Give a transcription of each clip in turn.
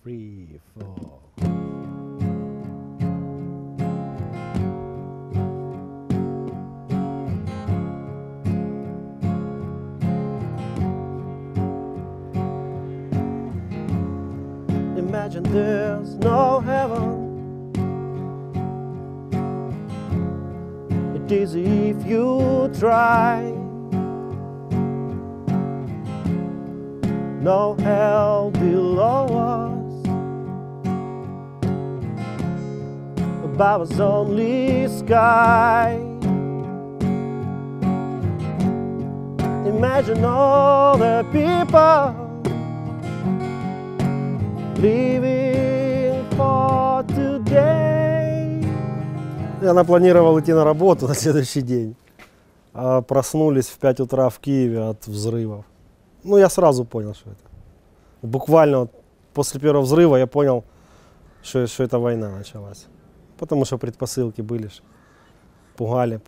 3, 4. Imagine there's no heaven. It is if you try. No hell below us. Above us only sky. Imagine all the people living for today. Я планировал идти на работу на следующий день, а проснулись в 5 утра в Киеве от взрывов. Ну, я сразу понял, что это. Буквально вот после первого взрыва я понял, что это война началась. Потому что предпосылки были. Пугали.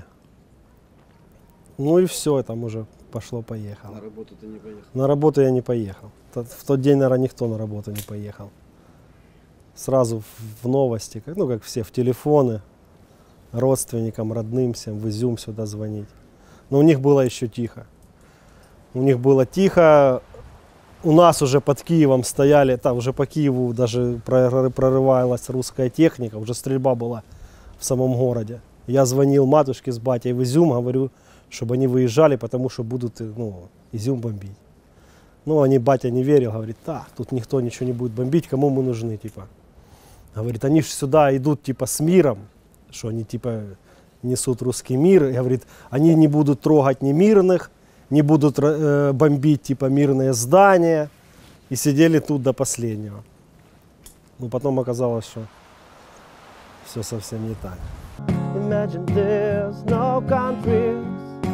Ну и все, там уже пошло-поехало. На работу ты не поехал? На работу я не поехал. В тот день, наверное, никто на работу не поехал. Сразу в новости, как все, в телефоны, родственникам, родным всем, в Изюм сюда звонить. Но у них было еще тихо. У них было тихо. У нас уже под Киевом стояли, там уже по Киеву даже прорывалась русская техника, уже стрельба была в самом городе. Я звонил матушке с батей в Изюм, говорю, чтобы они выезжали, потому что будут Изюм бомбить. Ну, батя не верил, говорит, тут никто ничего не будет бомбить, кому мы нужны, типа. Говорит, они же сюда идут, типа, с миром, что они, типа, несут русский мир. И, говорит, они не будут трогать ни мирных, не будут бомбить, типа, мирные здания. И сидели тут до последнего. Но потом оказалось, что все совсем не так. Imagine there's no countries.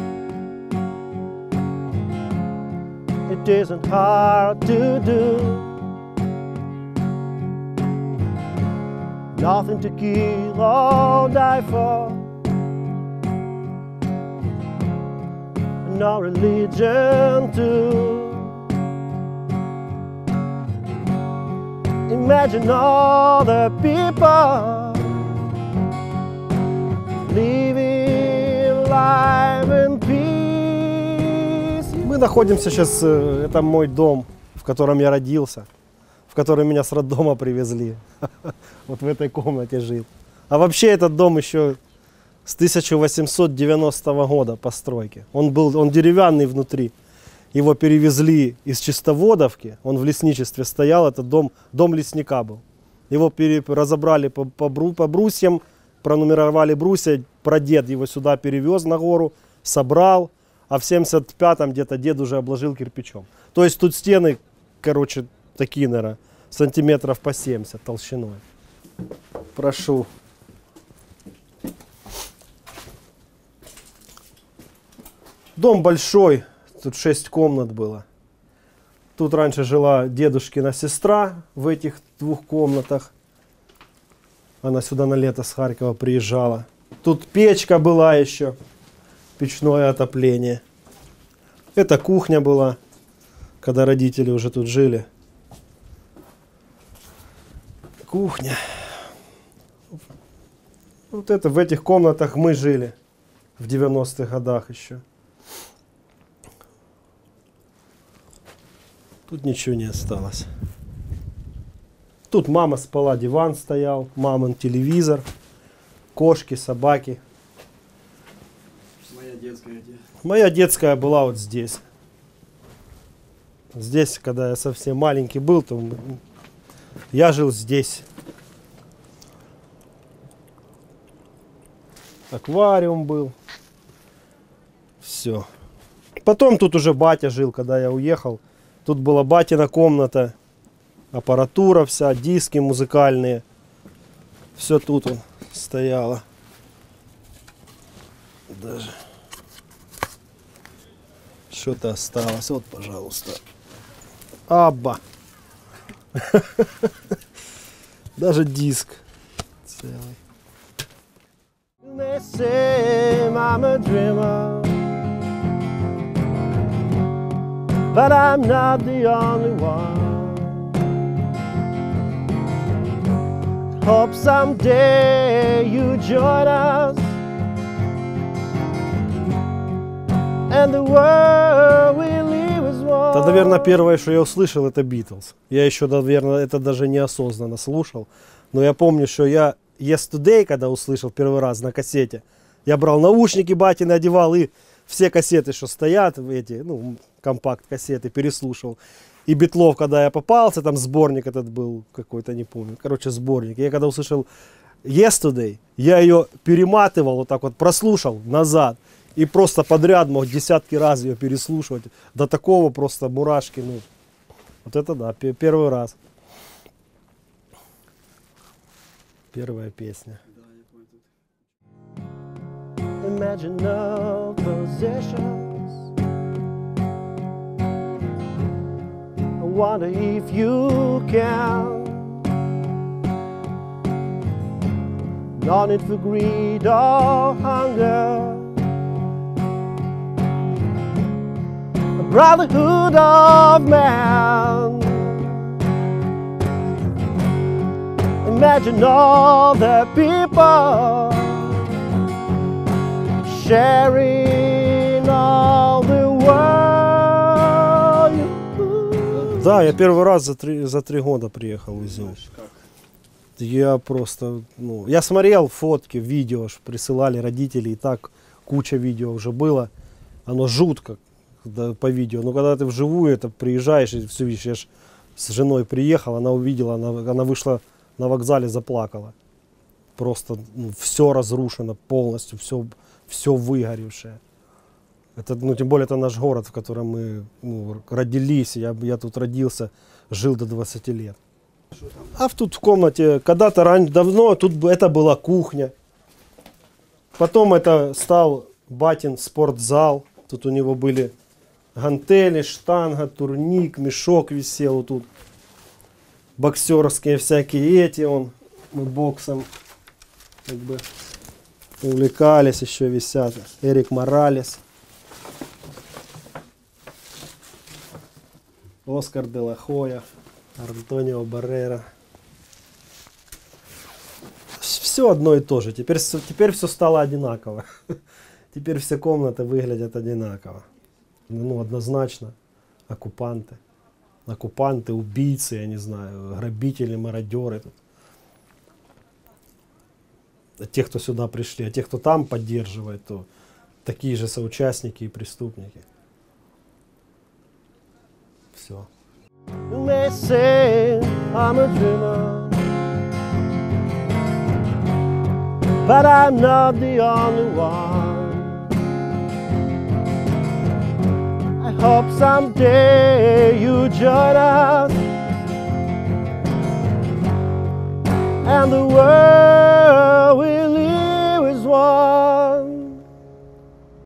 It isn't hard to do. Nothing to kill or die for. No religion too. Imagine all the people living life in peace. Мы находимся сейчас, это мой дом, в котором я родился, в который меня с роддома привезли. Вот в этой комнате жил. А вообще этот дом еще с 1890 года постройки. Он деревянный внутри. Его перевезли из Чистоводовки. Он в лесничестве стоял. Это дом лесника был. Его разобрали по брусьям, пронумеровали брусья. Прадед его сюда перевез на гору, собрал. А в 75-м где-то дед уже обложил кирпичом. То есть тут стены, короче, такие, наверное, сантиметров по 70 толщиной. Прошу. Дом большой, тут 6 комнат было. Тут раньше жила дедушкина сестра в этих 2 комнатах. Она сюда на лето с Харькова приезжала. Тут печка была еще, печное отопление. Это кухня была, когда родители уже тут жили. Кухня. Вот это в этих комнатах мы жили в 90-х годах еще. Тут ничего не осталось. Тут мама спала, диван стоял, мамин телевизор, кошки, собаки. Моя детская где? Моя детская была вот здесь. Здесь, когда я совсем маленький был, то я жил здесь. Аквариум был. Все. Потом тут уже батя жил, когда я уехал. Тут была батина комната, аппаратура вся, диски музыкальные. Все тут он стояло. Даже что-то осталось. Вот, пожалуйста. Абба. Даже диск целый. They say I'm a dreamer, but I'm not the only one. hope someday you join us, and the world will live as one. Это, наверное, первое, что я услышал, это Beatles. Я еще, наверное, это даже неосознанно слушал. Но я помню, что я Yesterday, когда услышал первый раз на кассете, я брал наушники батины, одевал и все кассеты, что стоят, эти, ну, компакт-кассеты, переслушивал. И Битлов, когда я попался, там сборник этот был какой-то, не помню, короче, сборник. Я когда услышал Yesterday, я ее перематывал, вот так вот прослушал назад. И просто подряд мог десятки раз ее переслушивать. До такого просто мурашки, ну, вот это да, первый раз. Первая песня. Imagine no possessions. I wonder if you can. No need for greed or hunger. A brotherhood of man. Imagine all the people sharing all the world. Да, я первый раз за три года приехал в Изюм. Я просто, ну, я смотрел фотки, видео, присылали родители, и так куча видео уже было. Оно жутко по видео, но когда ты вживую это приезжаешь и все видишь, я ж с женой приехал, она увидела, она вышла на вокзале, заплакала. Просто, ну, все разрушено полностью, все выгоревшее. Это, ну, тем более это наш город, в котором мы, ну, родились. Я тут родился, жил до 20 лет. А тут в комнате, когда-то давно, тут это была кухня. Потом это стал батин спортзал. Тут у него были гантели, штанга, турник, мешок висел вот тут. Боксерские всякие эти, мы боксом как бы увлекались, еще висят. Эрик Моралес, Оскар де ла Хоя, Антонио Баррера. Все одно и то же. Теперь все стало одинаково. Теперь все комнаты выглядят одинаково. Ну, однозначно, оккупанты. Оккупанты, убийцы, я не знаю, грабители, мародеры. Тут. А те, кто сюда пришли, а те, кто там поддерживает, то такие же соучастники и преступники. Все. You may say I'm a dreamer, but I'm not the only one. I hope someday you join us, and the world